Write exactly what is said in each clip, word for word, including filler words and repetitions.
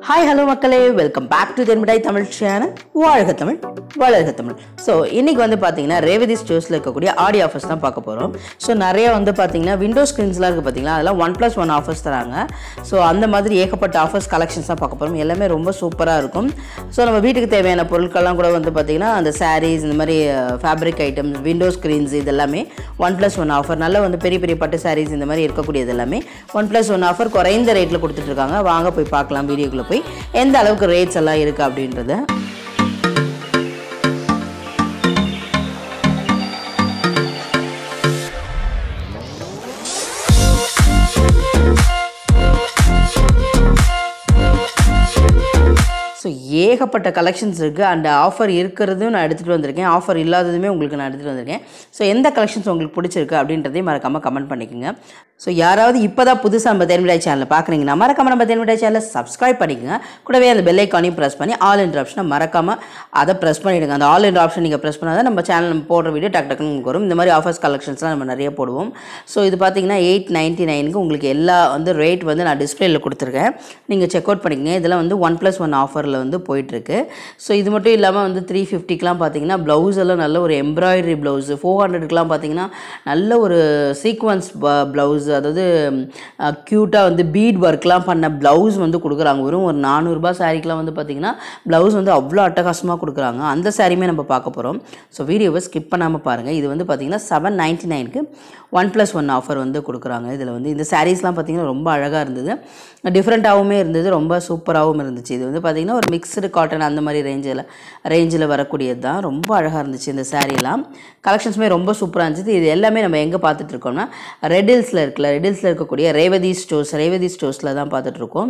Hi, hello மக்களே, welcome back to Thean mittai Tamil channel. வாழ்க தமிழ், வளர்க தமிழ். ஸோ இன்னைக்கு வந்து பார்த்தீங்கன்னா ரேவதி ஸ்டோர்ஸில் இருக்கக்கூடிய ஆடி ஆஃபர்ஸ் தான் பார்க்க போகிறோம். ஸோ நிறைய வந்து பார்த்தீங்கன்னா விண்டோ ஸ்க்ரீன்ஸ்லாம் இருக்குது பார்த்தீங்களா, அதெல்லாம் ஒன் ப்ளஸ் ஒன் ஆஃபர்ஸ் தராங்க. ஸோ அந்த மாதிரி ஏகப்பட்ட ஆஃபர்ஸ் கலெக்ஷன்ஸ் தான் பார்க்க போகிறோம். எல்லாமே ரொம்ப சூப்பராக இருக்கும். ஸோ நம்ம வீட்டுக்கு தேவையான பொருட்கள்லாம் கூட வந்து பார்த்தீங்கன்னா அந்த சாரீஸ், இந்த மாதிரி ஃபேப்ரிக் ஐட்டம்ஸ், விண்டோ ஸ்க்ரீன்ஸ், இது எல்லாமே ஒன் ப்ளஸ் ஒன் ஆஃபர். நல்லா வந்து பெரிய பெரிய பட்டு சாரீஸ் இந்த மாதிரி இருக்கக்கூடியது எல்லாமே ஒன் ப்ளஸ் ஒன் ஆஃபர் குறைந்த ரேட்டில் கொடுத்துட்ருக்காங்க. வாங்க போய் பார்க்கலாம் வீடியோக்குள்ளே போய் எந்த அளவுக்கு ரேட்ஸ் எல்லாம் இருக்குது அப்படின்றத. ஸோ ஏகப்பட்ட கலெக்ஷன்ஸ் இருக்குது. அண்ட் ஆஃபர் இருக்கிறதும் நான் எடுத்துகிட்டு வந்திருக்கேன், ஆஃபர் இல்லாததுமே உங்களுக்கு நான் எடுத்துகிட்டு வந்திருக்கேன். ஸோ எந்த கலெக்ஷன்ஸ் உங்களுக்கு பிடிச்சிருக்கு அப்படின்றதையும் மறக்காமல் கமெண்ட் பண்ணிக்கோங்க. ஸோ யாராவது இப்போ தான் புதுசாக நம்ம தேன் மிட்டாய் சேனலை பார்க்குறீங்கன்னா மறக்காமல் நம்ம தேன் மிட்டாய் சேனலை சப்ஸ்கிரைப் பண்ணிக்கோங்க. கூடவே அந்த பெல் ஐக்கானையும் ப்ரெஸ் பண்ணி ஆல் என்ற ஆப்ஷனை மறக்காமல் அதை ப்ரெஸ் பண்ணிவிடுங்க. அந்த ஆல் என்ற ஆப்ஷன் நீங்கள் ப்ரெஸ் பண்ணால் தான் நம்ம சேனல் நம்ம போடுற வீடியோ டக் டக்குன்னு உங்களுக்கு வரும். இந்த மாதிரி ஆஃபர்ஸ் கலெக்ஷன்ஸ்லாம் நம்ம நிறைய போடுவோம். ஸோ இது பார்த்தீங்கன்னா எயிட் நைன்ட்டி நைனுக்கு உங்களுக்கு எல்லா வந்து ரேட் வந்து நான் டிஸ்பிளேயில் கொடுத்துருக்கேன், நீங்கள் செக் அவுட் பண்ணிக்கங்க. இதெல்லாம் வந்து ஒன் ப்ளஸ் ஒன் ஆஃபரில் வந்து போயிட்டுருக்கு. ஸோ இது மட்டும் இல்லாமல் வந்து த்ரீ ஃபிஃப்டிக்கெலாம் பார்த்தீங்கன்னா ப்ளவுஸ் எல்லாம் நல்ல ஒரு எம்ப்ராய்டரி ப்ளவுஸு, ஃபோர் ஹண்ட்ரடுக்கெலாம் பார்த்தீங்கன்னா நல்ல ஒரு சீக்வன்ஸ் ப்ளவுஸ், அதாவது க்யூட்டாக வந்து பீட் ஒர்க்லாம் பண்ண ப்ளவுஸ் வந்து கொடுக்குறாங்க. வெறும் ஒரு நானூறுரூபா சாரீக்கெலாம் வந்து பார்த்திங்கன்னா ப்ளவுஸ் வந்து அவ்வளோ அட்டகாசமாக கொடுக்குறாங்க. அந்த சாரியுமே நம்ம பார்க்க போகிறோம். ஸோ வீடியோவை ஸ்கிப் பண்ணாமல் பாருங்கள். இது வந்து பார்த்திங்கன்னா செவன் நைன்ட்டி நைனுக்கு ஒன் ப்ளஸ் ஒன் ஆஃபர் வந்து கொடுக்குறாங்க. இதில் வந்து இந்த சாரீஸ்லாம் பார்த்திங்கன்னா ரொம்ப அழகாக இருந்தது, டிஃப்ரெண்ட்டாகவும் இருந்தது, ரொம்ப சூப்பராகவும் இருந்துச்சு. இது வந்து பார்த்திங்கன்னா ஒரு மிக்ஸ்டு காட்டன் அந்த மாதிரி ரேஞ்சில் ரேஞ்சில் வரக்கூடியது தான். ரொம்ப அழகாக இருந்துச்சு இந்த சாரீலாம். கலெக்ஷன்ஸுமே ரொம்ப சூப்பராக இருந்துச்சு. இது எல்லாமே நம்ம எங்கே பார்த்துட்ருக்கோம்னா ரெடில்ஸில் இருக்குல்ல, ரெடில்ஸில் இருக்கக்கூடிய ரேவதி ஸ்டோர்ஸ், ரேவதி ஸ்டோர்ஸில் தான் பார்த்துட்ருக்கோம்.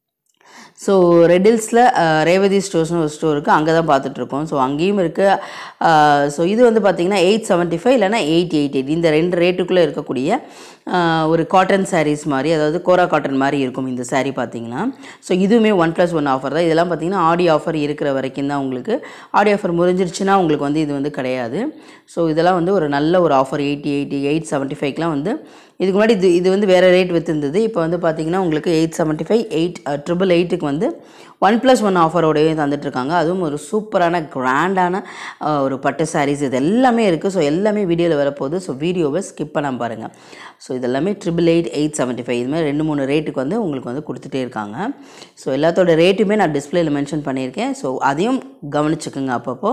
ஸோ ரெடில்ஸில் ரேவதி ஸ்டோர்ஸ்னு ஒரு ஸ்டோர் இருக்குது, அங்கே தான் பார்த்துட்ருக்கோம். ஸோ அங்கேயும் இருக்குது. ஸோ இது வந்து பார்த்திங்கன்னா எயிட் செவன்ட்டி ஃபைவ் இல்லைனா எயிட் எயிட் எயிட் இந்த ரெண்டு ரேட்டுக்குள்ளே இருக்கக்கூடிய ஒரு காட்டன் சாரீஸ் மாதிரி, அதாவது கோரா காட்டன் மாதிரி இருக்கும் இந்த சாரீ பார்த்திங்கன்னா. ஸோ இதுவுமே ஒன் ப்ளஸ் ஒன் ஆஃபர் தான். இதெல்லாம் பார்த்திங்கன்னா ஆடி ஆஃபர் இருக்கிற வரைக்கும் தான் உங்களுக்கு. ஆடி ஆஃபர் முடிஞ்சிருச்சுன்னா உங்களுக்கு வந்து இது வந்து கிடையாது. ஸோ இதெல்லாம் வந்து ஒரு நல்ல ஒரு offer. Eighty eighty eight seventy ஃபைவ்க்கெலாம் வந்து இதுக்கு முன்னாடி இது இது வந்து வேறு ரேட் விற்றுருந்தது. இப்போ வந்து பார்த்திங்கன்னா உங்களுக்கு eight seventy five eight triple எயிட்டுக்கு வந்து ஒன் ப்ளஸ் ஒன் ஆஃபரோடையே தந்துட்டுருக்காங்க. அதுவும் ஒரு சூப்பரான கிராண்டான ஒரு பட்டு சாரீஸ் இது எல்லாமே இருக்குது. ஸோ எல்லாமே வீடியோவில் வரப்போகுது. ஸோ வீடியோவை ஸ்கிப் பண்ணாமல் பாருங்கள். ஸோ இதெல்லாமே triple eight eight seventy five இது மாதிரி ரெண்டு மூணு ரேட்டுக்கு வந்து உங்களுக்கு வந்து கொடுத்துட்டே இருக்காங்க. ஸோ எல்லாத்தோட ரேட்டுமே நான் டிஸ்பிளேயில் மென்ஷன் பண்ணியிருக்கேன். ஸோ அதையும் கவனிச்சுக்குங்க அப்பப்போ.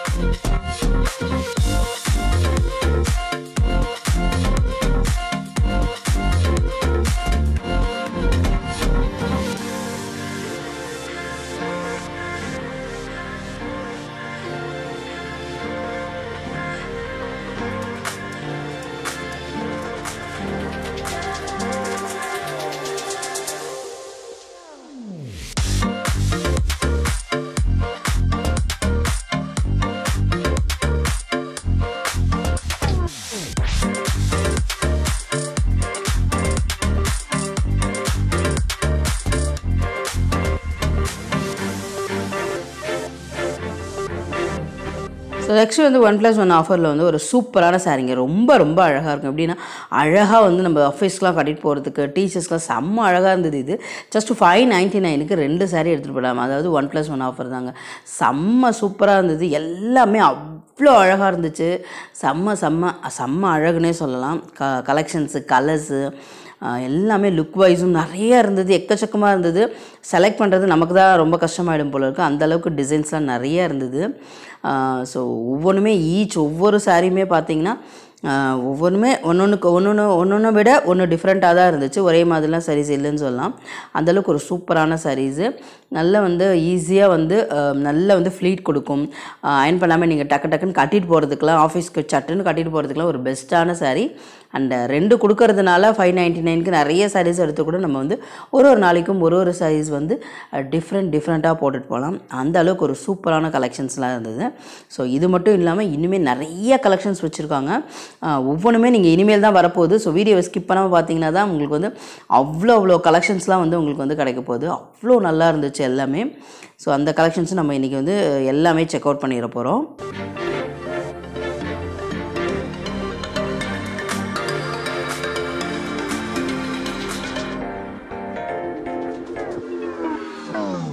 ஸோ நெக்ஸ்ட் வந்து ஒன் ப்ளஸ் ஒன் ஆஃபரில் வந்து ஒரு சூப்பரான சாரீங்க, ரொம்ப ரொம்ப அழகாக இருக்கும். எப்படின்னா அழகாக வந்து நம்ம ஆஃபீஸ்க்கெலாம் கட்டிட்டு போகிறதுக்கு, டீச்சர்ஸ்க்கெலாம் செம்ம அழகாக இருந்தது. இது ஜஸ்ட் ஃபைவ் நைன்ட்டி நைனுக்கு ரெண்டு சாரீ எடுத்துகிட்டு போகலாம். அதாவது ஒன் ப்ளஸ் ஒன் ஆஃபர் தாங்க. செம்ம சூப்பராக இருந்தது. எல்லாமே அவ்வளோ அழகாக இருந்துச்சு. செம்ம செம்ம செம்ம அழகுன்னே சொல்லலாம். க கலெக்ஷன்ஸு, கலர்ஸு எல்லாமே லுக் வைஸும் நிறையா இருந்தது, எக்கச்சக்கமாக இருந்தது. செலக்ட் பண்ணுறது நமக்கு தான் ரொம்ப கஷ்டமாயிடும் போல இருக்குது, அந்தளவுக்கு டிசைன்ஸ்லாம் நிறையா இருந்தது. ஸோ ஒவ்வொன்றுமே ஈச் ஒவ்வொரு சாரியுமே பார்த்திங்கன்னா ஒவ்வொன்றுமே ஒன்றொன்றுக்கு ஒன்று ஒன்று ஒன்று ஒன்றை விட ஒன்று டிஃப்ரெண்ட்டாக தான் இருந்துச்சு. ஒரே மாதிரிலாம் சாரீஸ் இல்லைன்னு சொல்லலாம். அந்தளவுக்கு ஒரு சூப்பரான சாரீஸு. நல்ல வந்து ஈஸியாக வந்து நல்ல வந்து ஃப்ளீட் கொடுக்கும். அயன் பண்ணாமல் நீங்கள் டக்கு டக்குன்னு கட்டிட்டு போகிறதுக்கெலாம், ஆஃபீஸ்க்கு சட்டுன்னு கட்டிட்டு போகிறதுக்கெலாம் ஒரு பெஸ்ட்டான சாரீ. அண்ட் ரெண்டு கொடுக்கறதுனால ஃபைவ் நைன்ட்டி நைனுக்கு நிறைய சாரீஸ் எடுத்து கூட நம்ம வந்து ஒரு ஒரு நாளைக்கும் ஒரு ஒரு சாரீஸ் வந்து டிஃப்ரெண்ட் டிஃப்ரெண்ட்டாக போட்டுட்டு போகலாம். அந்த அளவுக்கு ஒரு சூப்பரான கலெக்ஷன்ஸ்லாம் இருந்தது. ஸோ இது மட்டும் இல்லாமல் இனிமேல் நிறைய கலெக்ஷன்ஸ் வச்சுருக்காங்க. ஒவ்வொன்றுமே நீங்கள் இனிமேல் தான் வரப்போகுது. ஸோ வீடியோவை ஸ்கிப் பண்ணாமல் பார்த்தீங்கன்னா தான் உங்களுக்கு வந்து அவ்வளோ அவ்வளோ கலெக்ஷன்ஸ்லாம் வந்து உங்களுக்கு வந்து கிடைக்க போகுது. அவ்வளோ நல்லா இருந்துச்சு எல்லாமே. ஸோ அந்த கலெக்ஷன்ஸும் நம்ம இன்றைக்கி வந்து எல்லாமே செக் அவுட் பண்ணிட போகிறோம். Oh.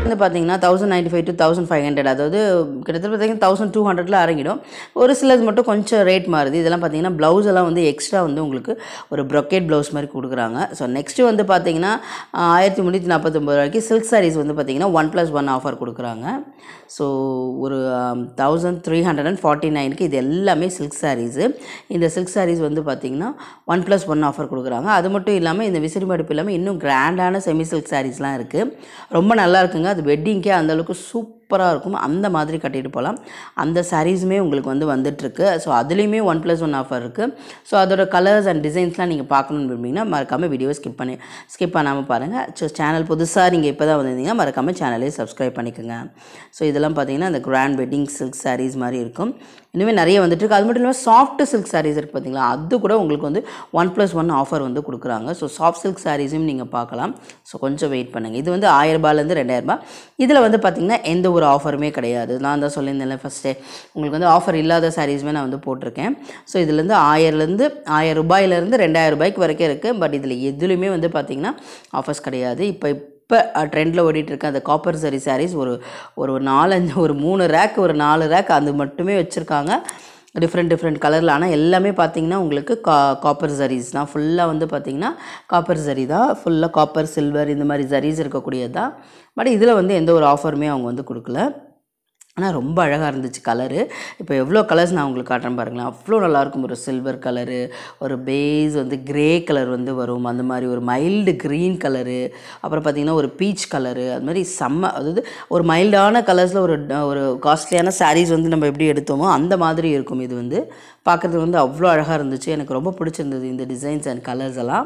வந்து பார்த்தீங்கன்னா thousand ninety five to thousand five hundred அதாவது கிட்டத்தட்ட பார்த்தீங்கன்னா தௌசண்ட் டூ ஹண்ட்ரட்ல இறங்கிடும். ஒரு சிலது மட்டும் கொஞ்சம் ரேட் மாறுது. இதெல்லாம் பார்த்தீங்கன்னா ப்ளவுஸ் எல்லாம் வந்து எக்ஸ்ட்ரா வந்து உங்களுக்கு ஒரு ப்ரொக்கேட் ப்ளவுஸ் மாதிரி கொடுக்குறாங்க. ஸோ நெக்ஸ்ட்டு வந்து பார்த்தீங்கன்னா ஆயிரத்தி முந்நூற்றி நாற்பத்தொம்பது ரூபாய்க்கு சில்க் சாரீஸ் வந்து பார்த்தீங்கன்னா ஒன் ப்ளஸ் ஒன் ஆஃபர் கொடுக்குறாங்க. ஸோ ஒரு thousand three hundred and forty நைனுக்கு இது எல்லாமே சில்க் சாரீஸு. இந்த சில்க் சாரீஸ் வந்து பார்த்திங்கன்னா ஒன் ப்ளஸ் ஒன் ஆஃபர் கொடுக்குறாங்க. அது மட்டும் இல்லாமல் இந்த விசிறி மடிப்பு இல்லாமல் இன்னும் கிராண்டான செமி சில்க் சாரீஸ்லாம் இருக்குது. ரொம்ப நல்லா இருக்குங்க. அது வெட்டிங்க்கே அந்தளவுக்கு சூப்பராக இருக்கும். அந்த மாதிரி கட்டிட்டு போகலாம். அந்த சாரீஸுமே உங்களுக்கு வந்து வந்துட்டுருக்கு. ஸோ அதுலேயுமே ஒன் ப்ளஸ் ஒன் ஆஃபர் இருக்குது. ஸோ அதோட கலர்ஸ் அண்ட் டிசைன்ஸ்லாம் நீங்கள் பார்க்கணுன்னு விரும்பிங்கன்னா மறக்காமல் வீடியோ ஸ்கிப் பண்ணி ஸ்கிப் பண்ணாமல் பாருங்கள். ஸோ சேனல் புதுசாக நீங்கள் இப்போ தான் வந்திருந்தீங்கன்னா மறக்காமல் சேனலே சப்ஸ்கிரைப் பண்ணிக்கோங்க. ஸோ இதெல்லாம் பார்த்தீங்கன்னா இந்த கிராண்ட் வெட்டிங் சில்க் சாரீஸ் மாதிரி இருக்கும். இன்னுமே நிறைய வந்துட்டுருக்கு. அது மட்டும் இல்லாமல் சாஃப்ட் சில்க் சாரீஸ் இருக்குது பார்த்தீங்களா, அது கூட உங்களுக்கு வந்து ஒன் ப்ளஸ் ஒன் ஆஃபர் வந்து கொடுக்குறாங்க. ஸோ சாஃப்ட் சில்க் சாரீஸும் நீங்கள் பார்க்கலாம். ஸோ கொஞ்சம் வெயிட் பண்ணுங்கள். இது வந்து ஆயிரரூபாலேருந்து ரெண்டாயிரரூபா. இதில் வந்து பார்த்திங்கன்னா எந்த ஒரு ஆஃபருமே கிடையாது. நான் தான் சொல்லியிருந்தேன் ஃபஸ்ட்டே உங்களுக்கு வந்து ஆஃபர் இல்லாத சாரீஸுமே நான் வந்து போட்டிருக்கேன். ஸோ இதுலேருந்து ஆயிரலேருந்து ஆயிரம் ரூபாயிலேருந்து ரெண்டாயிரம் ரூபாய்க்கு வரைக்கும் இருக்குது. பட் இதில் எதுலேயுமே வந்து பார்த்திங்கன்னா ஆஃபர்ஸ் கிடையாது. இப்போ இப்போ ட்ரெண்டில் ஓடிட்டு இருக்க அந்த காப்பர் சரி சாரீஸ் ஒரு ஒரு நாலஞ்சு ஒரு மூணு ரேக் ஒரு நாலு ரேக் அது மட்டுமே வச்சுருக்காங்க. டிஃப்ரெண்ட் டிஃப்ரெண்ட் கலரில். ஆனால் எல்லாமே பார்த்திங்கன்னா உங்களுக்கு கா காப்பர் சரீஸ் தான். ஃபுல்லாக வந்து பார்த்திங்கன்னா காப்பர் சரி தான். ஃபுல்லாக காப்பர் சில்வர் இந்த மாதிரி சரீஸ் இருக்கக்கூடியது தான். பட் இதில் வந்து எந்த ஒரு ஆஃபருமே அவங்க வந்து கொடுக்கல. ஆனால் ரொம்ப அழகாக இருந்துச்சு கலரு. இப்போ எவ்வளோ கலர்ஸ் நான் உங்களுக்கு காட்டுறேன் பாருங்களேன். அவ்வளோ நல்லாயிருக்கும். ஒரு சில்வர் கலரு, ஒரு பேஸ் வந்து கிரே கலர் வந்து வரும். அந்த மாதிரி ஒரு மைல்டு க்ரீன் கலரு, அப்புறம் பார்த்திங்கன்னா ஒரு பீச் கலரு, அது மாதிரி செம்ம. அதாவது ஒரு மைல்டான கலர்ஸில் ஒரு ஒரு காஸ்ட்லியான சாரீஸ் வந்து நம்ம எப்படி எடுத்தோமோ அந்த மாதிரி இருக்கும். இது வந்து பார்க்குறதுக்கு வந்து அவ்வளோ அழகாக இருந்துச்சு. எனக்கு ரொம்ப பிடிச்சிருந்தது இந்த டிசைன்ஸ் அண்ட் கலர்ஸ் எல்லாம்.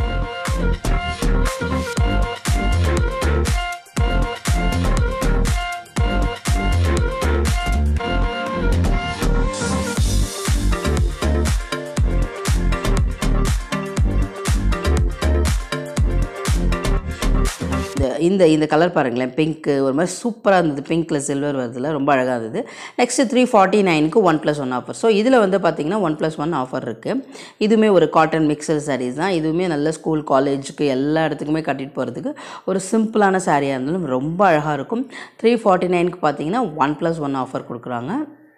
இந்த இந்த கலர் பாருங்களேன், பிங்க்கு ஒரு மாதிரி சூப்பராக இருந்தது. பிங்க்கில் சில்வர் வருதுல, ரொம்ப அழகாக இருந்தது. நெக்ஸ்ட்டு த்ரீ ஃபார்ட்டி நைனுக்கு one plus one offer. So இதில் வந்து பார்த்திங்கன்னா ஒன் ப்ளஸ் ஒன் ஆஃபர் இருக்குது. இதுவுமே ஒரு காட்டன் மிக்சர் சாரீஸ் தான். இதுவுமே நல்ல ஸ்கூல் காலேஜுக்கு எல்லா இடத்துக்குமே கட்டிட்டு போகிறதுக்கு ஒரு சிம்பிளான சாரியாக இருந்தாலும் ரொம்ப அழகாக இருக்கும். த்ரீ ஃபார்ட்டி நைனுக்கு பார்த்திங்கன்னா ஒன் ப்ளஸ் ஒன் ஆஃபர் கொடுக்குறாங்க.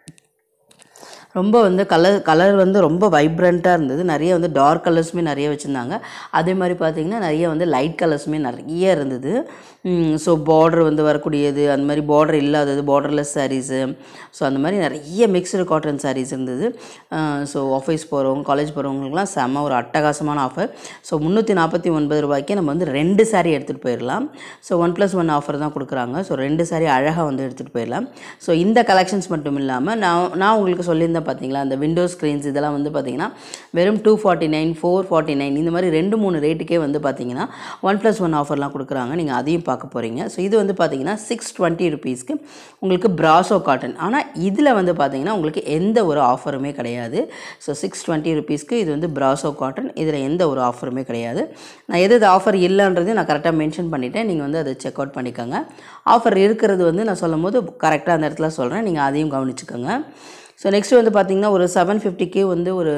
ரொம்ப வந்து கலர் கலர் வந்து ரொம்ப வைப்ரண்ட்டாக இருந்தது. நிறைய வந்து டார்க் கலர்ஸுமே நிறைய வச்சுருந்தாங்க. அதே மாதிரி பார்த்திங்கன்னா நிறைய வந்து லைட் கலர்ஸுமே நிறைய இருந்தது. ஸோ பார்டர் வந்து வரக்கூடியது, அந்த மாதிரி பார்டர் இல்லாதது, பார்டர்லெஸ் சாரீஸு, ஸோ அந்த மாதிரி நிறைய மிக்சடு காட்டன் சாரீஸ் இருந்தது. ஸோ ஆஃபீஸ் போகிறவங்க காலேஜ் போகிறவங்களுக்குலாம் செம்ம ஒரு அட்டகாசமான ஆஃபர். ஸோ முந்நூற்றி நாற்பத்தி ஒன்பது ரூபாய்க்கே நம்ம வந்து ரெண்டு சாரீ எடுத்துகிட்டு போயிடலாம். So one plus one offer தான் கொடுக்குறாங்க. ஸோ ரெண்டு சாரீ அழகாக வந்து எடுத்துகிட்டு போயிடலாம். ஸோ இந்த கலெக்ஷன்ஸ் மட்டும் இல்லாமல் நான் நான் உங்களுக்கு சொல்லியிருந்தேன் பார்த்தீங்களா, அந்த விண்டோ ஸ்க்ரீன்ஸ் இதெல்லாம் வந்து பார்த்திங்கன்னா வெறும் two forty nine four forty nine இந்த மாதிரி ரெண்டு மூணு ரேட்டுக்கே வந்து பார்த்திங்கன்னா ஒன் ப்ளஸ் ஒன் ஆஃபர்லாம் கொடுக்குறாங்க. நீங்கள் அதையும் பார்க்க போகிறீங்க. ஸோ இது வந்து பார்த்திங்கன்னா சிக்ஸ் டுவெண்ட்டி ருபீஸ்க்கு உங்களுக்கு பிராசோ காட்டன். ஆனால் இதில் வந்து பார்த்திங்கன்னா உங்களுக்கு எந்த ஒரு ஆஃபருமே கிடையாது. ஸோ சிக்ஸ் டுவெண்ட்டி ருபீஸ்க்கு இது வந்து பிராசோ காட்டன். இதில் எந்த ஒரு ஆஃபருமே கிடையாது. நான் எது ஆஃபர் இல்லைன்றதையும் நான் கரெக்டாக மென்ஷன் பண்ணிவிட்டேன். நீங்கள் வந்து அதை செக் அவுட் பண்ணிக்கோங்க. ஆஃபர் இருக்கிறது வந்து நான் சொல்லும் போது கரெக்டாக அந்த இடத்துல சொல்கிறேன். நீங்கள் அதையும் கவனிச்சுக்கோங்க. ஸோ நெக்ஸ்ட் வந்து பார்த்திங்கன்னா ஒரு செவன் ஃபிஃப்டிக்கு வந்து ஒரு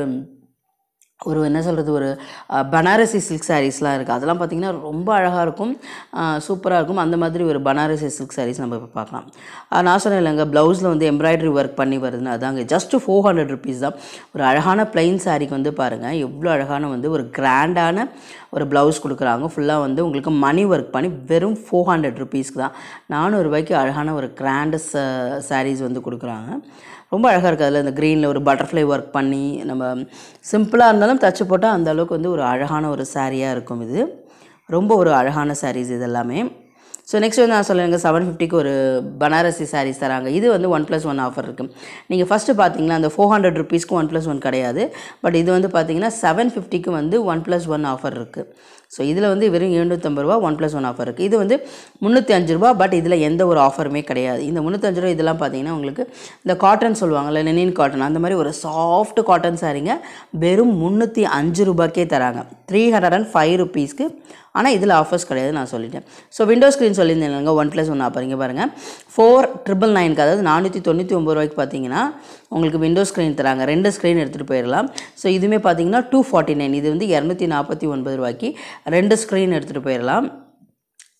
ஒரு என்ன சொல்கிறது ஒரு பனாரசி சில்க் சாரீஸ்லாம் இருக்குது. அதெல்லாம் பார்த்திங்கன்னா ரொம்ப அழகாக இருக்கும், சூப்பராக இருக்கும். அந்த மாதிரி ஒரு பனாரசி சில்க் சாரீஸ் நம்ம இப்போ பார்க்கலாம். நான் சொன்னேன் இல்லைங்க, ப்ளவுஸில் வந்து எம்ப்ராய்டரி ஒர்க் பண்ணி வருதுன்னு, அதாங்க ஜஸ்ட்டு ஃபோர் ஹண்ட்ரட் ருபீஸ் தான். ஒரு அழகான ப்ளைன் சாரீக்கு வந்து பாருங்கள் எவ்வளோ அழகான வந்து ஒரு கிராண்டான ஒரு ப்ளவுஸ் கொடுக்குறாங்க. ஃபுல்லாக வந்து உங்களுக்கு மணி ஒர்க் பண்ணி வெறும் ஃபோர் ஹண்ட்ரட் ருபீஸ்க்கு தான் நானூறு ரூபாய்க்கு அழகான ஒரு கிராண்டு சாரீஸ் வந்து கொடுக்குறாங்க. ரொம்ப அழகாக இருக்குது. அதில் இந்த க்ரீனில் ஒரு பட்டர்ஃப்ளை ஒர்க் பண்ணி நம்ம சிம்பிளாக இருந்தாலும் தச்சு போட்டால் அந்த அளவுக்கு வந்து ஒரு அழகான ஒரு சாரியாக இருக்கும். இது ரொம்ப ஒரு அழகான சாரீஸ் இது எல்லாமே. ஸோ நெக்ஸ்ட் வந்து நான் சொல்லுங்க செவன் ஃபிஃப்டிக்கு ஒரு பனாரசி சாரீஸ் தராங்க. இது வந்து ஒன் ப்ளஸ் ஒன் ஆஃபர் இருக்குது. நீங்கள் ஃபஸ்ட்டு பார்த்தீங்கன்னா அந்த ஃபோர் ஹண்ட்ரட் ருபீஸ்க்கு ஒன் ப்ளஸ் ஒன் கிடையாது. பட் இது வந்து பார்த்தீங்கன்னா செவன் ஃபிஃப்டிக்கு வந்து ஒன் ப்ளஸ் ஒன் ஆஃபர் இருக்குது. ஸோ இதில் வந்து வெறும் எழுநூற்றம்பது ரூபா ஒன் ப்ளஸ் ஒன் ஆஃபர் இருக்குது. இது வந்து முந்நூற்றி அஞ்சு ரூபா. பட் இதில் எந்த ஒரு ஆஃபருமே கிடையாது. இந்த முந்நூற்றஞ்சு ரூபா இதெல்லாம் பார்த்தீங்கன்னா உங்களுக்கு இந்த காட்டன் சொல்லுவாங்கள்ல, லெனின் காட்டன், அந்த மாதிரி ஒரு சாஃப்ட் காட்டன் சாரீங்க வெறும் முந்நூற்றி அஞ்சு ரூபாய்க்கே தராங்க. த்ரீ ஹண்ட்ரட் அண்ட் ஃபைவ் ருபீஸ்க்கு. ஆனால் இதில் ஆஃபர்ஸ் கிடையாது, நான் சொல்லிட்டேன். ஸோ விண்டோ ஸ்க்ரீன் சொல்லியிருந்தேங்க ஒன் ப்ளஸ் ஒன் ஆஃபர். இங்கே பாருங்கள் ஃபோர் ட்ரிபிள் நைனுக்கு அதாவது நானூற்றி தொண்ணூற்றி ஒம்பது ரூபாய்க்கு பார்த்தீங்கன்னா உங்களுக்கு விண்டோ ஸ்க்ரீன் தராங்க. ரெண்டு ஸ்க்ரீன் எடுத்துகிட்டு போயிடலாம். ஸோ இதுவுமே பார்த்தீங்கன்னா டூ ஃபார்ட்டி நைன் இது வந்து இரநூத்தி நாற்பத்தி ஒன்பது ரூபாய்க்கு ரெண்டு ஸ்க்ரீன் எடுத்துகிட்டு போயிடலாம்.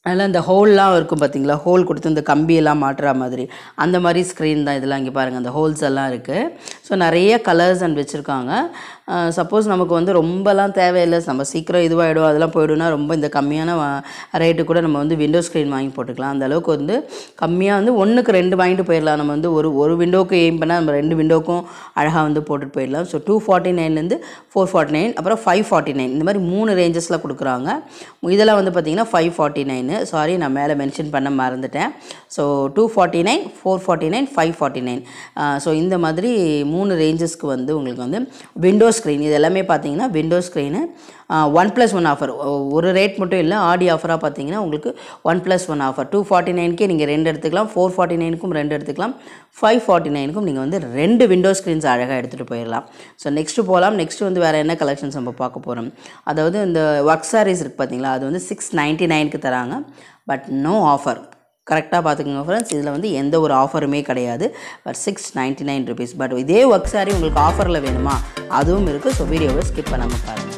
அதில் இந்த ஹோல்லாம் இருக்கும் பார்த்தீங்களா, ஹோல் கொடுத்து இந்த கம்பியெல்லாம் மாட்டுற மாதிரி அந்த மாதிரி ஸ்க்ரீன் தான் இதெல்லாம். இங்கே பாருங்கள், அந்த ஹோல்ஸ் எல்லாம் இருக்குது. ஸோ நிறைய கலர்ஸ் அண்ட் வச்சுருக்காங்க. சப்போஸ் நமக்கு வந்து ரொம்பலாம் தேவையில்லை, நம்ம சீக்கிரம் இதுவாகிடும் அதெல்லாம் போய்டும்னா ரொம்ப இந்த கம்மியான ரேட்டு கூட நம்ம வந்து விண்டோ ஸ்க்ரீன் வாங்கி போட்டுக்கலாம். அந்த அளவுக்கு வந்து கம்மியாக வந்து ஒன்றுக்கு ரெண்டு வாங்கிட்டு போயிடலாம். நம்ம வந்து ஒரு ஒரு விண்டோக்கு எய்ம் பண்ணால் நம்ம ரெண்டு விண்டோக்கும் அழகாக வந்து போட்டுட்டு போயிடலாம். ஸோ டூ ஃபார்ட்டி நைன்லேருந்து ஃபோர் ஃபார்ட்டி நைன் அப்புறம் ஃபைவ் ஃபார்ட்டி நைன் இந்த மாதிரி மூணு ரேஞ்சஸில் கொடுக்குறாங்க. இதெல்லாம் வந்து பார்த்திங்கன்னா ஃபைவ் ஃபார்ட்டி நைன் சாரி நான் மேலே மென்ஷன் பண்ண மறந்துட்டேன். So two forty nine four forty nine five forty nine so இந்த மாதிரி மூணு ரேஞ்சஸ்க்கு வந்து உங்களுக்கு வந்து விண்டோ ஸ்க்ரீன் இது எல்லாமே பார்த்தீங்கன்னா window screen one plus one offer. ஒரு ரேட் மட்டும் இல்லை, ஆடி ஆஃபராக பார்த்தீங்கன்னா உங்களுக்கு one plus one offer. Two forty நைனுக்கே நீங்கள் ரெண்டு எடுத்துக்கலாம், ஃபோர் ஃபார்ட்டி நைனுக்கும் ரெண்டு எடுத்துக்கலாம், ஃபைவ் ஃபார்ட்டி நைனுக்கும் நீங்கள் வந்து ரெண்டு விண்டோ ஸ்க்ரீன்ஸ் அழகாக எடுத்துகிட்டு போயிடலாம். ஸோ நெக்ஸ்ட்டு போகலாம். நெக்ஸ்ட்டு வந்து வேறு என்ன கலெக்ஷன்ஸ் நம்ம பார்க்க போகிறோம். அதாவது இந்த ஒர்க் சாரீஸ் இருக்குது பார்த்தீங்களா, அது வந்து சிக்ஸ் நைன்ட்டி நைனுக்கு தராங்க. But no offer. கரெக்டாக பார்த்துக்கோங்க ஃப்ரெண்ட்ஸ், இதில் வந்து எந்த ஒரு ஆஃபருமே கிடையாது. But six ninety nine rupees. But இதே ஒர்க் சாரீ உங்களுக்கு ஆஃபரில் வேணுமா, அதுவும் இருக்குது. ஸோ வீடியோவை ஸ்கிப் பண்ணாமல் பாருங்கள்.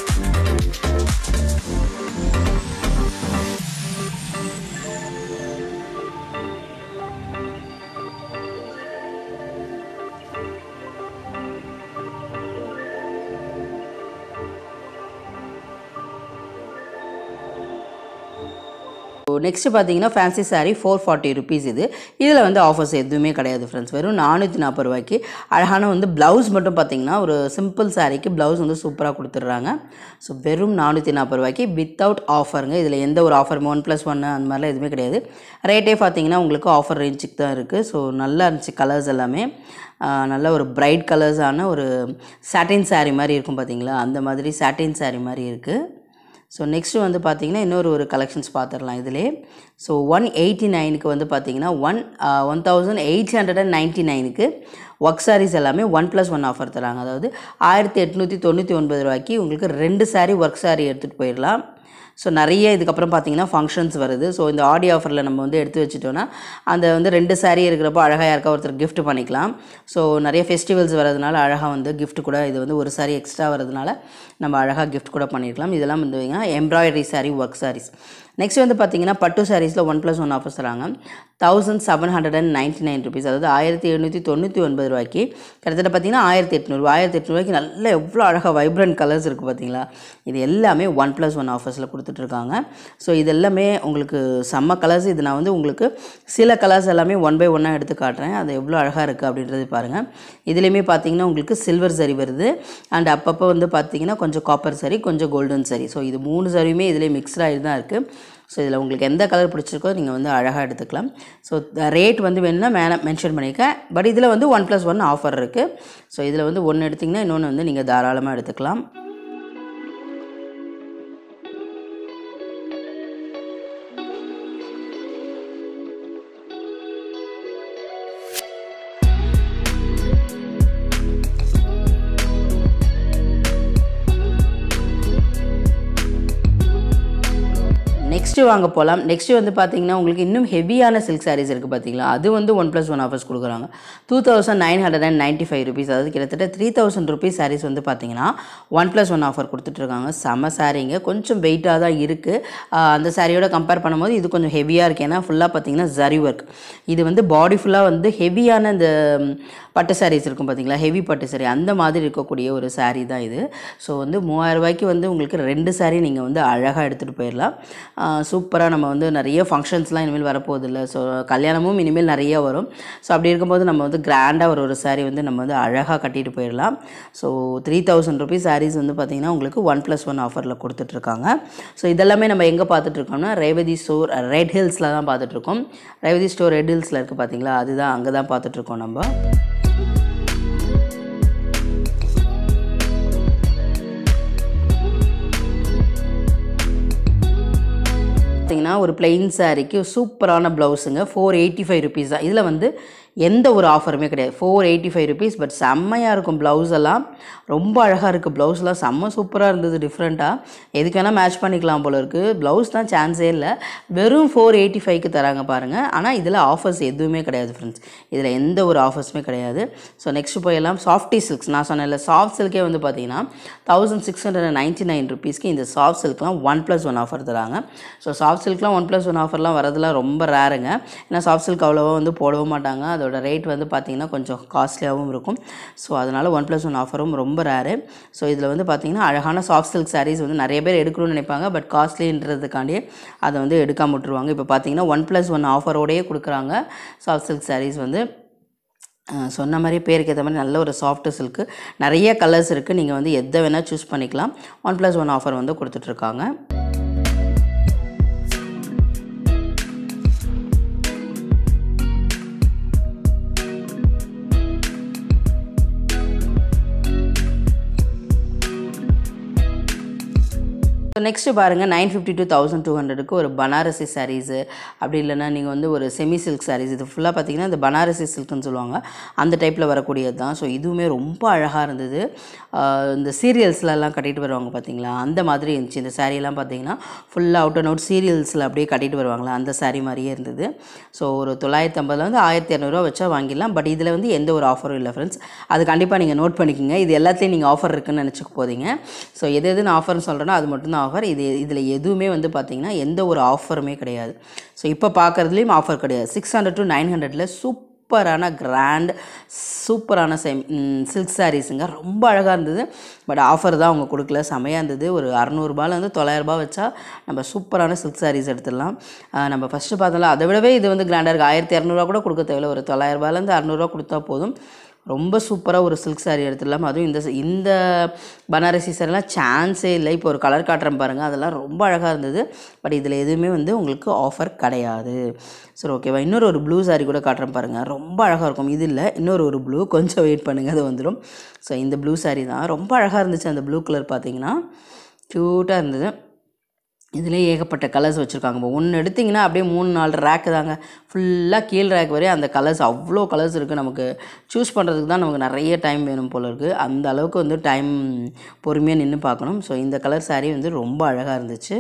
நெக்ஸ்ட்டு பார்த்தீங்கன்னா fancy sari four forty rupees. இது இதில் வந்து ஆஃபர்ஸ் எதுவுமே கிடையாது ஃப்ரெண்ட்ஸ். வெறும் நானூற்றி நாற்பது ரூபாய்க்கு அழகான வந்து ப்ளவுஸ் மட்டும் பார்த்தீங்கன்னா ஒரு சிம்பிள் சாரீக்கு ப்ளவுஸ் வந்து சூப்பராக கொடுத்துட்றாங்க. ஸோ வெறும் நானூற்றி நாற்பது ரூபாய்க்கு வித்தவுட் ஆஃபருங்க. இதில் எந்த ஒரு ஆஃபர் ஒன் ப்ளஸ் ஒன்று அந்த மாதிரிலாம் எதுவுமே கிடையாது. ரேட்டே பார்த்தீங்கன்னா உங்களுக்கு ஆஃபர் ரேஞ்சுக்கு தான் இருக்குது. ஸோ நல்லா இருந்துச்சு கலர்ஸ் எல்லாமே. நல்ல ஒரு பிரைட் கலர்ஸான ஒரு சாட்டின் சாரீ மாதிரி இருக்கும் பார்த்தீங்களா, அந்த மாதிரி சாட்டின் சாரீ மாதிரி இருக்குது. ஸோ நெக்ஸ்ட்டு வந்து பார்த்திங்கன்னா இன்னொரு ஒரு கலெக்ஷன்ஸ் பார்த்துடலாம் இதிலே. ஸோ ஒன் எயிட்டி நைனுக்கு வந்து பார்த்திங்கன்னா one one thousand eight hundred and ninety நைனுக்கு ஒர்க் சாரீஸ் எல்லாமே ஒன் ப்ளஸ் ஒன் ஆஃபர் தராங்க. அதாவது ஆயிரத்தி எட்நூற்றி தொண்ணூற்றி ஒன்பது ரூபாய்க்கு உங்களுக்கு ரெண்டு சாரீ ஒர்க் சாரீ எடுத்துகிட்டு போயிடலாம். ஸோ நிறைய இதுக்கப்புறம் பார்த்தீங்கன்னா ஃபங்க்ஷன்ஸ் வருது. ஸோ இந்த ஆடி ஆஃபரில் நம்ம வந்து எடுத்து வச்சுட்டோன்னா அந்த வந்து ரெண்டு சாரீ இருக்கிறப்போ அழகாக யாருக்கா ஒருத்தர் கிஃப்ட் பண்ணிக்கலாம். ஸோ நிறைய ஃபெஸ்டிவல்ஸ் வரதுனால அழகாக வந்து கிஃப்ட் கூட இது வந்து ஒரு சாரீ எக்ஸ்ட்ரா வரதுனால நம்ம அழகாக கிஃப்ட் கூட பண்ணியிருக்கலாம். இதெல்லாம் வந்து embroidery sari work saris. Next வந்து பார்த்தீங்கன்னா பட்டு சாரீஸில் ஒன் ப்ளஸ் ஒன் ஆஃபர்ஸ் தராங்க. Thousand seven hundred and ninety nine rupees அதாவது ஆயிரத்தி எழுநூற்றி தொண்ணூற்றி ஒன்பது ரூபாய்க்கு கிட்டத்தட்ட பார்த்தீங்கன்னா ஆயிரத்தி எட்நூறுபா ஆயிரத்தி எட்நூறுபாய்க்கு நல்ல எவ்வளோ அழகாக வைப்ரண்ட் கலர்ஸ் இருக்குது பார்த்தீங்களா. இது எல்லாமே ஒன் ப்ளஸ் ஒன் ஆஃபர்ஸில் கொடுத்துட்ருக்காங்க. ஸோ இது எல்லாமே உங்களுக்கு செம்ம கலர்ஸ். இது நான் வந்து உங்களுக்கு சில கலர்ஸ் எல்லாமே ஒன் பை ஒன்னாக எடுத்து காட்டுறேன். அது எவ்வளோ அழகாக இருக்குது அப்படின்றது பாருங்கள். இதுலேயுமே பார்த்தீங்கன்னா உங்களுக்கு சில்வர் சரி வருது அண்ட் அப்பப்போ வந்து பார்த்தீங்கன்னா கொஞ்சம் காப்பர் சரி கொஞ்சம் கோல்டன் சரி. ஸோ இது மூணு சரியுமே இதிலே மிக்ஸ்டாக தான் இருக்குது. ஸோ இதில் உங்களுக்கு எந்த கலர் பிடிச்சிருக்கோ நீங்கள் வந்து அழகாக எடுத்துக்கலாம். ஸோ ரேட் வந்து வேணும்னா மேலே மென்ஷன் பண்ணியிருக்கேன். பட் இதில் வந்து ஒன் ப்ளஸ் ஒன் ஆஃபர் இருக்குது. ஸோ இதில் வந்து ஒன்று எடுத்திங்கன்னா இன்னொன்று வந்து நீங்கள் தாராளமாக எடுத்துக்கலாம். நெக்ஸ்ட்டு வாங்க போகலாம். நெக்ஸ்ட்டு வந்து பார்த்தீங்கன்னா உங்களுக்கு இன்னும் ஹெவியான சில்க் சாரீஸ் இருக்குது பார்த்தீங்களா, அது வந்து ஒன் ப்ளஸ் ஒன் ஆஃபர்ஸ் கொடுக்குறாங்க. Two thousand nine hundred and ninety five rupees அதாவது கிட்டத்தட்ட த்ரீ தௌசண்ட் ருபீஸ் சாரீஸ் வந்து பார்த்தீங்கன்னா ஒன் ப்ளஸ் ஒன் ஆஃபர் கொடுத்துட்ருக்காங்க. செம சாரீங்க, கொஞ்சம் வெயிட்டாக தான் இருக்குது. அந்த சாரியோட கம்பேர் பண்ணும்போது இது கொஞ்சம் ஹெவியாக இருக்குது. ஏன்னா ஃபுல்லாக பார்த்தீங்கன்னா ஜரி ஒர்க். இது வந்து பாடி ஃபுல்லாக வந்து ஹெவியான இந்த பட்டு சாரீஸ் இருக்கும் பார்த்தீங்களா, ஹெவி பட்டு சாரீ அந்த மாதிரி இருக்கக்கூடிய ஒரு சாரீ தான் இது. ஸோ வந்து மூவாயிரம் ரூபாய்க்கு வந்து உங்களுக்கு ரெண்டு சாரீ நீங்கள் வந்து அழகாக எடுத்துகிட்டு போயிடலாம். சூப்பராக நம்ம வந்து நிறைய ஃபங்க்ஷன்ஸ்லாம் இனிமேல் வரப்போகுது இல்லை. ஸோ கல்யாணமும் இனிமேல் நிறைய வரும். ஸோ அப்படி இருக்கும்போது நம்ம வந்து கிராண்டாக ஒரு ஒரு சாரீ வந்து நம்ம வந்து அழகாக கட்டிட்டு போயிடலாம். So three thousand rupees saris வந்து பார்த்திங்கன்னா உங்களுக்கு ஒன் ப்ளஸ் ஒன் ஆஃபரில் கொடுத்துட்ருக்காங்க. ஸோ இதெல்லாமே நம்ம எங்கே பார்த்துட்ருக்கோம்னா ரேவதி ஸ்டோர் ரெட் ஹில்ஸில் தான் பார்த்துட்ருக்கோம். ரேவதி ஸ்டோர் ரெட் ஹில்ஸில் இருக்குது பார்த்தீங்களா, அதுதான் அங்கே தான் பார்த்துட்ருக்கோம் நம்ம. பார்த்தீங்கன்னா ஒரு பிளெயின் சாரீக்கு சூப்பரான ப்ளவுஸுங்க ஃபோர் எயிட்டி ஃபைவ் ருபீஸ் தான். இதில் வந்து எந்த ஒரு ஆஃபருமே கிடையாது. Four eighty five rupees. But செம்மையாக இருக்கும். ப்ளவுஸ் எல்லாம் ரொம்ப அழகாக இருக்குது. ப்ளவுஸ்லாம் செம்ம சூப்பராக இருந்தது. டிஃப்ரெண்ட்டாக எதுக்கு வேணால் மேட்ச் பண்ணிக்கலாம் போல இருக்குது. ப்ளவுஸ் தான் சான்ஸே இல்லை. வெறும் ஃபோர் எயிட்டி ஃபைவ்க்கு தராங்க பாருங்கள். ஆனால் இதில் ஆஃபர்ஸ் எதுவுமே கிடையாது ஃப்ரெண்ட்ஸ். இதில் எந்த ஒரு ஆஃபர்ஸுமே கிடையாது. ஸோ நெக்ஸ்ட் போயெல்லாம் சாஃப்டி சில்க்ஸ். நான் சொன்னேன்ல, சாஃப்ட் சில்கே வந்து பார்த்தீங்கன்னா thousand six hundred and ninety nine ருபீஸ்க்கு இந்த சாஃப்ட் சில்க்லாம் ஒன் ப்ளஸ் ஒன் ஆஃபர் தராங்க. ஸோ சாஃப்ட் சில்க்லாம் ஒன் ப்ளஸ் ஒன் ஆஃபர்லாம் வரதுலாம் ரொம்ப ரேருங்க. ஏன்னா சாஃப்ட் சில்க் அவ்வளோவா வந்து போடவும் மாட்டாங்க. அதோட ரேட் வந்து பார்த்திங்கன்னா கொஞ்சம் காஸ்ட்லியாகவும் இருக்கும். ஸோ அதனால் ஒன் ப்ளஸ் ஒன் ஆஃபரும் ரொம்ப ரேரு. ஸோ இதில் வந்து பார்த்திங்கன்னா அழகான சாஃப்ட் சில்க் சாரீஸ் வந்து நிறைய பேர் எடுக்கணும்னு நினைப்பாங்க. பட் காஸ்ட்லின்றதுக்காண்டியே அதை வந்து எடுக்காம விட்டுருவாங்க. இப்போ பார்த்திங்கன்னா ஒன் ப்ளஸ் ஒன் ஆஃபரோடையே கொடுக்குறாங்க சாஃப்ட் சில்க் சாரீஸ் வந்து. சொன்ன மாதிரி பேருக்கு ஏற்ற மாதிரி நல்ல ஒரு சாஃப்ட் சில்க்கு. நிறைய கலர்ஸ் இருக்குது. நீங்கள் வந்து எதை வேணால் சூஸ் பண்ணிக்கலாம். ஒன் ப்ளஸ் ஒன் ஆஃபர் வந்து கொடுத்துட்ருக்காங்க. ஸோ நெக்ஸ்ட்டு பாருங்கள், nine fifty two thousand two ஹண்ட்ரடுக்கு ஒரு பனாரசி சாரீஸு, அப்படி இல்லைனா நீங்கள் வந்து ஒரு செமி சில்க் சாரீஸ். இது ஃபுல்லாக பார்த்திங்கன்னா இந்த பனாரசி சில்க்குன்னு சொல்லுவாங்க, அந்த டைப்பில் வரக்கூடியது தான். ஸோ இதுவுமே ரொம்ப அழகாக இருந்தது. இந்த சீரியல்ஸ்லலாம் கட்டிட்டு வருவாங்க பார்த்திங்களா, அந்த மாதிரி இருந்துச்சு. இந்த சாரீலாம் பார்த்திங்கன்னா ஃபுல்லாக அவுட் அண்ட் அவுட் சீரியல்ஸில் அப்படியே கட்டிட்டு வருவாங்களா, அந்த சாரீ மாதிரியே இருந்தது. ஸோ ஒரு தொள்ளாயிரத்தி ஐம்பதில் வந்து ஆயிரத்தி இரநூறுவா வச்சா வாங்கிடலாம். பட் இதில் வந்து எந்த ஒரு ஆஃபரும் இல்லை ஃப்ரெண்ட்ஸ். அது கண்டிப்பாக நீங்கள் நோட் பண்ணிக்கோங்க. இது எல்லாத்துலேயும் நீங்கள் ஆஃபர் இருக்குதுன்னு நினச்சிக்க போதீங்க. ஸோ எது எதுன்னு ஆஃபர்னு சொல்கிறேன்னா அது மட்டும்தான் ஆஃபர். இது இதில் எதுவுமே வந்து பார்த்திங்கன்னா எந்த ஒரு ஆஃபருமே கிடையாது. ஸோ இப்போ பார்க்குறதுலேயும் ஆஃபர் கிடையாது. சிக்ஸ் ஹண்ட்ரட் டு நைன் ஹண்ட்ரடில் சூப்பரான கிராண்ட் சூப்பரான செம் சில்க் சாரீஸுங்க. ரொம்ப அழகாக இருந்தது. பட் ஆஃபர் தான் அவங்க கொடுக்கல. செமையாக இருந்தது. ஒரு அறநூறுபாலேருந்து தொள்ளாயிரரூபா வச்சா நம்ம சூப்பரான சில்க் சாரீஸ் எடுத்துடலாம். நம்ம ஃபஸ்ட்டு பார்த்தோம்ல, அதை விடவே இது வந்து கிராண்டாக இருக்குது. ஆயிரத்தி இரநூறுவா கூட கொடுக்க தேவையில்லை. ஒரு தொள்ளாயிரரூபாலேருந்து அறநூறுவா கொடுத்தா போதும். ரொம்ப சூப்பராக ஒரு சில்க் சாரீ எடுத்துடலாம். அதுவும் இந்த இந்த பனாரசி சாரிலாம் சான்ஸே இல்லை. இப்போ ஒரு கலர் காட்டுறேன் பாருங்கள், அதெல்லாம் ரொம்ப அழகாக இருந்தது. பட் இதில் எதுவுமே வந்து உங்களுக்கு ஆஃபர் கிடையாது. சரி, ஓகேவா? இன்னொரு ஒரு ப்ளூ சாரீ கூட காட்டுறேன் பாருங்கள், ரொம்ப அழகாக இருக்கும். இது இல்லை, இன்னொரு ஒரு ப்ளூ, கொஞ்சம் வெயிட் பண்ணுங்கள், அது வந்துடும். ஸோ இந்த ப்ளூ சாரீ தான் ரொம்ப அழகாக இருந்துச்சு. அந்த ப்ளூ கலர் பார்த்தீங்கன்னா க்யூட்டாக இருந்தது. இதுலேயே ஏகப்பட்ட கலர்ஸ் வச்சுருக்காங்க. இப்போ ஒன்று எடுத்திங்கன்னா அப்படியே மூணு நாலு ரேக்கு தாங்க, ஃபுல்லாக கீழ் ரேக் வரையும் அந்த கலர்ஸ், அவ்வளோ கலர்ஸ் இருக்குது. நமக்கு சூஸ் பண்ணுறதுக்கு தான் நமக்கு நிறைய டைம் வேணும் போல் இருக்குது. அந்த அளவுக்கு வந்து டைம் பொறுமையாக நின்று பார்க்கணும். ஸோ இந்த கலர் சாரீ வந்து ரொம்ப அழகாக இருந்துச்சு.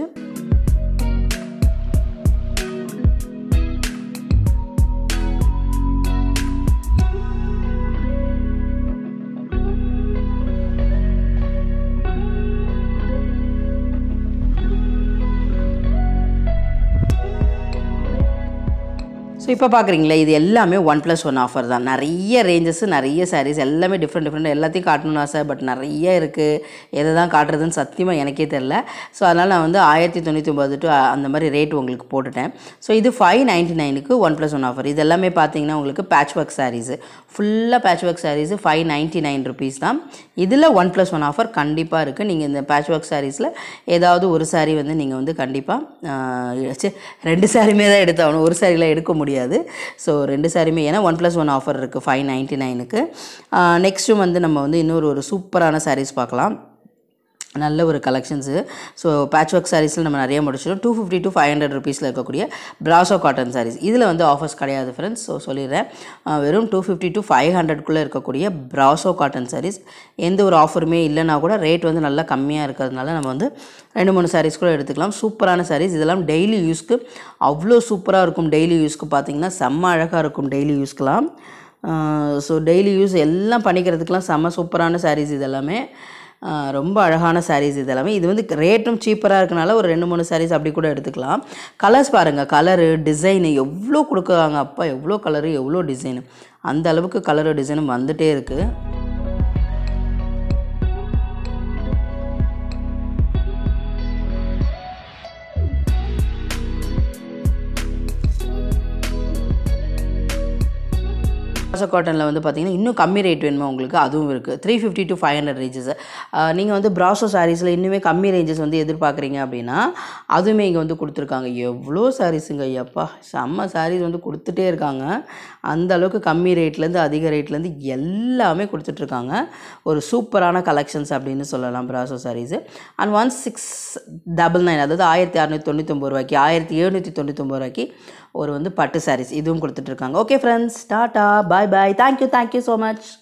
ஸோ இப்போ பார்க்குறீங்களா, இது எல்லாமே ஒன் ப்ளஸ் ஒன் ஆஃபர் தான். நிறைய ரேஞ்சஸ், நிறைய சாரீஸ், எல்லாமே டிஃப்ரெண்ட் டிஃப்ரெண்ட். எல்லாத்தையும் காட்டணும்னு ஆசை, பட் நிறைய இருக்குது. எதை தான் காட்டுறதுன்னு சத்தியமாக எனக்கே தெரில. ஸோ அதனால் நான் வந்து ஆயிரத்தி தொண்ணூற்றி ஒம்பது டு அந்த மாதிரி ரேட் உங்களுக்கு போட்டுட்டேன். ஸோ இது ஃபைவ் நைன்ட்டி நைனுக்கு ஒன் ப்ளஸ் ஒன் ஆஃபர். இது எல்லாமே பார்த்தீங்கன்னா உங்களுக்கு பேட்ச் ஒர்க் சாரீஸு, ஃபுல்லாக patch work saris five ninety nine rupees தான். இதில் ஒன் ப்ளஸ் ஒன் ஆஃபர் கண்டிப்பாக இருக்குது. நீங்கள் இந்த பேட்ச் ஒர்க் சாரீஸில் ஏதாவது ஒரு சாரீ வந்து நீங்கள் வந்து கண்டிப்பாக ரெண்டு சாரியுமே தான் எடுத்தாகணும், ஒரு சாரியில் எடுக்க முடியாது. ஸோ ரெண்டு சாரியுமே, ஏன்னா ஒன் ப்ளஸ் ஒன் ஆஃபர் இருக்குது ஃபைவ் நைன்ட்டி நைனுக்கு. நெக்ஸ்ட்டும் வந்து நம்ம வந்து இன்னொரு ஒரு சூப்பரான சாரீஸ் பார்க்கலாம். நல்ல ஒரு கலெக்ஷன்ஸு. ஸோ பேட்ச் ஒர்க் சாரீஸில் நம்ம நிறைய முடிச்சிடும். Two fifty to five hundred ருபீஸில் இருக்கக்கூடிய பிராசோ காட்டன் சாரீஸ், இதில் வந்து ஆஃபர்ஸ் கிடையாது ஃப்ரெண்ட்ஸ். ஸோ சொல்லிடுறேன், வெறும் டூ ஃபிஃப்டி டு ஃபைவ் ஹண்ட்ரட்குள்ளே இருக்கக்கூடிய பிராசோ காட்டன் சாரீஸ், எந்த ஒரு ஆஃபருமே இல்லைனா கூட ரேட் வந்து நல்லா கம்மியாக இருக்கிறதுனால நம்ம வந்து ரெண்டு மூணு சாரீஸ் கூட எடுத்துக்கலாம். சூப்பரான சாரீஸ். இதெல்லாம் டெய்லி யூஸ்க்கு அவ்வளோ சூப்பராக இருக்கும். டெய்லி யூஸ்க்கு பார்த்திங்கன்னா செம்ம அழகாக இருக்கும். டெய்லி யூஸ்க்கெலாம் ஸோ டெய்லி யூஸ் எல்லாம் பண்ணிக்கிறதுக்கெலாம் செம்ம சூப்பரான சாரீஸ். இதெல்லாமே ரொம்ப அழகான சாரீஸ். இது எல்லாமே இது வந்து ரேட்டும் சீப்பராக இருக்கனால ஒரு ரெண்டு மூணு சாரீஸ் அப்படி கூட எடுத்துக்கலாம். கலர்ஸ் பாருங்கள், கலரு டிசைனு எவ்வளோ கொடுக்குறாங்க. அப்பா, எவ்வளோ கலரு, எவ்வளோ டிசைனு, அந்த அளவுக்கு கலரு டிசைனும் வந்துகிட்டே இருக்குது. பிராசோ காட்டனில் வந்து பார்த்திங்கன்னா இன்னும் கம்மி ரேட் வேணுமா உங்களுக்கு, அதுவும் இருக்குது. Three fifty to five hundred ranges. நீங்கள் வந்து பிராசோ சாரீஸில் இன்னுமே கம்மி ரேஞ்சஸ் வந்து எதிர்பார்க்குறீங்க அப்படின்னா அதுவுமே இங்கே வந்து கொடுத்துருக்காங்க. எவ்வளோ சாரீஸுங்க, ஐயப்பா, செம்ம சாரீஸ் வந்து கொடுத்துட்டே இருக்காங்க. அந்த அளவுக்கு கம்மி ரேட்லேருந்து அதிக ரேட்லேருந்து எல்லாமே கொடுத்துட்ருக்காங்க. ஒரு சூப்பரான கலெக்ஷன்ஸ் அப்படின்னு சொல்லலாம் பிராசோ sarees. And one six double nine அதாவது ஆயிரத்தி அறநூற்றி தொண்ணூற்றி ஒம்பது ரூபாய்க்கு ஆயிரத்தி எழுநூற்றி தொண்ணூற்றி ஒம்பது ரூபாய்க்கு ஒரு வந்து பட்டு சாரீஸ் இதுவும் கொடுத்துட்ருக்காங்க. Okay friends, tata, bye bye, thank you thank you so much.